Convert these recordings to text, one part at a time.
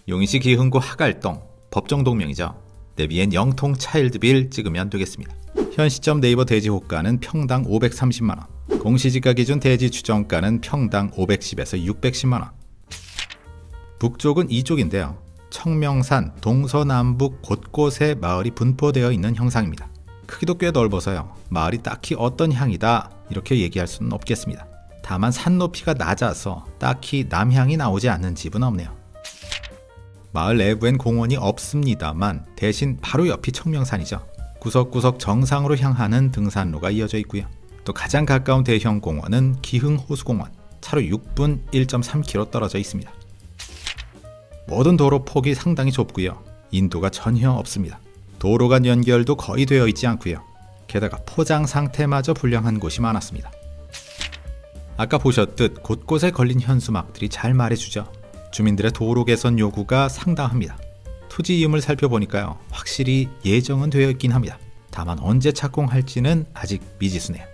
용인시 기흥구 하갈동, 법정동명이죠. 내비엔 영통 차일드빌 찍으면 되겠습니다. 현 시점 네이버 대지 호가는 평당 530만원, 공시지가 기준 대지 추정가는 평당 510에서 610만원. 북쪽은 이쪽인데요. 청명산 동서남북 곳곳에 마을이 분포되어 있는 형상입니다. 크기도 꽤 넓어서요. 마을이 딱히 어떤 향이다 이렇게 얘기할 수는 없겠습니다. 다만 산 높이가 낮아서 딱히 남향이 나오지 않는 집은 없네요. 마을 내부엔 공원이 없습니다만 대신 바로 옆이 청명산이죠. 구석구석 정상으로 향하는 등산로가 이어져 있고요. 또 가장 가까운 대형 공원은 기흥호수공원, 차로 6분 1.3km 떨어져 있습니다. 모든 도로 폭이 상당히 좁고요. 인도가 전혀 없습니다. 도로 간 연결도 거의 되어 있지 않고요. 게다가 포장 상태마저 불량한 곳이 많았습니다. 아까 보셨듯 곳곳에 걸린 현수막들이 잘 말해주죠. 주민들의 도로 개선 요구가 상당합니다. 토지 이음을 살펴보니까요. 확실히 예정은 되어 있긴 합니다. 다만 언제 착공할지는 아직 미지수네요.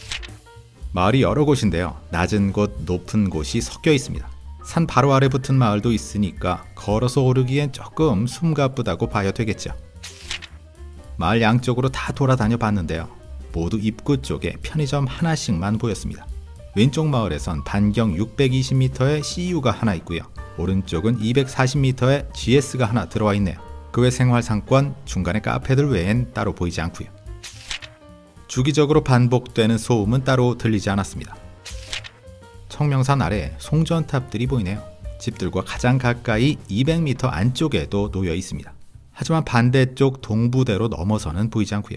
마을이 여러 곳인데요. 낮은 곳, 높은 곳이 섞여 있습니다. 산 바로 아래 붙은 마을도 있으니까 걸어서 오르기엔 조금 숨가쁘다고 봐야 되겠죠. 마을 양쪽으로 다 돌아다녀 봤는데요. 모두 입구 쪽에 편의점 하나씩만 보였습니다. 왼쪽 마을에선 반경 620m의 CU가 하나 있고요. 오른쪽은 240m의 GS가 하나 들어와 있네요. 그 외 생활상권, 중간에 카페들 외엔 따로 보이지 않고요. 주기적으로 반복되는 소음은 따로 들리지 않았습니다. 청명산 아래 송전탑들이 보이네요. 집들과 가장 가까이 200m 안쪽에도 놓여 있습니다. 하지만 반대쪽 동부대로 넘어서는 보이지 않고요.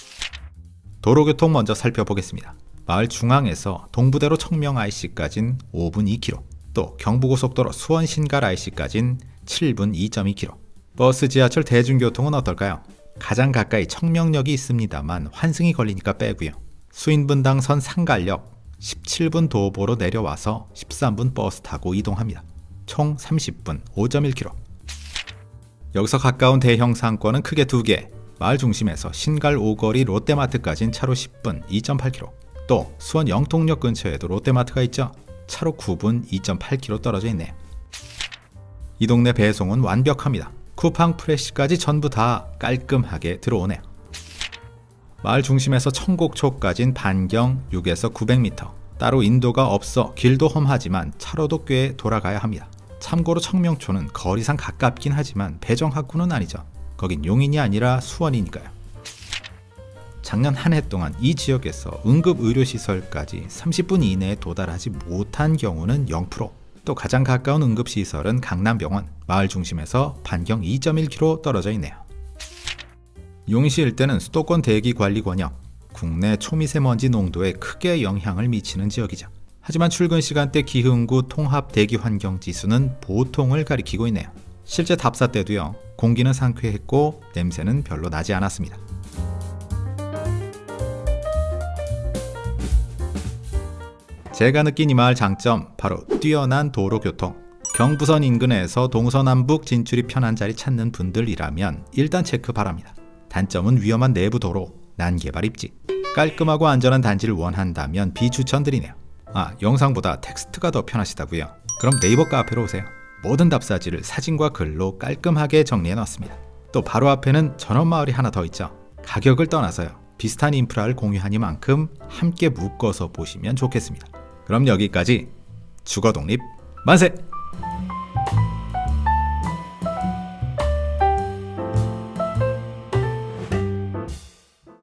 도로교통 먼저 살펴보겠습니다. 마을 중앙에서 동부대로 청명 IC까지는 5분 2km, 또 경부고속도로 수원 신갈 IC까지는 7분 2.2km. 버스, 지하철, 대중교통은 어떨까요? 가장 가까이 청명역이 있습니다만 환승이 걸리니까 빼고요. 수인분당선 상갈역 17분 도보로 내려와서 13분 버스 타고 이동합니다. 총 30분 5.1km. 여기서 가까운 대형 상권은 크게 2개. 마을 중심에서 신갈 오거리 롯데마트까지는 차로 10분 2.8km. 또 수원 영통역 근처에도 롯데마트가 있죠. 차로 9분 2.8km 떨어져 있네요. 이 동네 배송은 완벽합니다. 쿠팡 프레시까지 전부 다 깔끔하게 들어오네요. 마을 중심에서 청곡초까지는 반경 6에서 900m. 따로 인도가 없어 길도 험하지만 차로도 꽤 돌아가야 합니다. 참고로 청명초는 거리상 가깝긴 하지만 배정학구는 아니죠. 거긴 용인이 아니라 수원이니까요. 작년 한 해 동안 이 지역에서 응급의료시설까지 30분 이내에 도달하지 못한 경우는 0%. 또 가장 가까운 응급시설은 강남병원, 마을 중심에서 반경 2.1km 떨어져 있네요. 용인시 일대는 수도권 대기관리권역, 국내 초미세먼지 농도에 크게 영향을 미치는 지역이죠. 하지만 출근 시간대 기흥구 통합 대기환경지수는 보통을 가리키고 있네요. 실제 답사 때도요. 공기는 상쾌했고 냄새는 별로 나지 않았습니다. 제가 느낀 이 마을 장점, 바로 뛰어난 도로교통. 경부선 인근에서 동서남북 진출이 편한 자리 찾는 분들이라면 일단 체크 바랍니다. 단점은 위험한 내부 도로, 난개발 입지. 깔끔하고 안전한 단지를 원한다면 비추천드리네요. 영상보다 텍스트가 더 편하시다고요? 그럼 네이버 카페로 오세요. 모든 답사지를 사진과 글로 깔끔하게 정리해놨습니다. 또 바로 앞에는 전원마을이 하나 더 있죠. 가격을 떠나서요. 비슷한 인프라를 공유하니만큼 함께 묶어서 보시면 좋겠습니다. 그럼 여기까지 주거독립 만세!